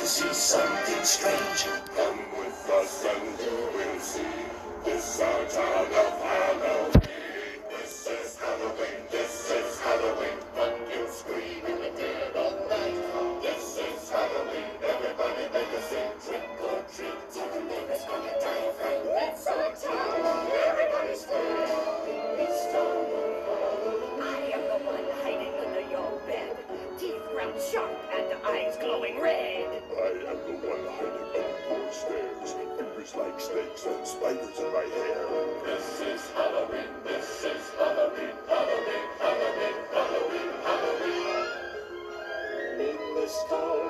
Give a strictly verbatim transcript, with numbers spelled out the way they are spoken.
see something strange. Come with us and you will see. This our town of Halloween. This is Halloween, this is Halloween. Pumpkins scream in the dead of night. This is Halloween, everybody make a scene. Trick or treat, tell the neighbors gonna die of fright. It's our town, everybody's free. It's town of Halloween. I am the one hiding under your bed, teeth ground sharp and eyes glowing red. I am the one hiding under your stairs, fingers like snakes and spiders in my hair. This is Halloween, this is Halloween, Halloween, Halloween, Halloween, Halloween. In this town